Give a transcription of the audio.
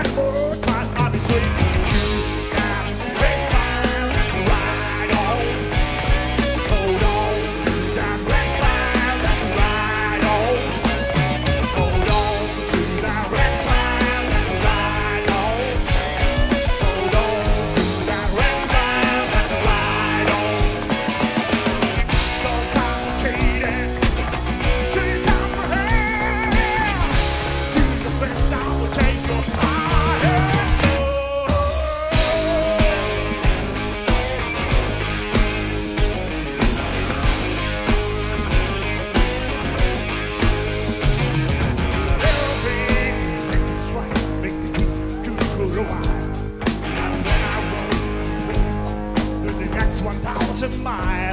one more time, I'll be sweet to that red time. Let's ride on. Hold on to that red time. Let's ride on. Hold on to that red time. Let's ride on. Hold on to that red time. Let's ride on. So complicated. Till you comprehend. Do the best I will take your highest soul. Everything is right, make me do for a while. And then I roll the next 1,000 miles.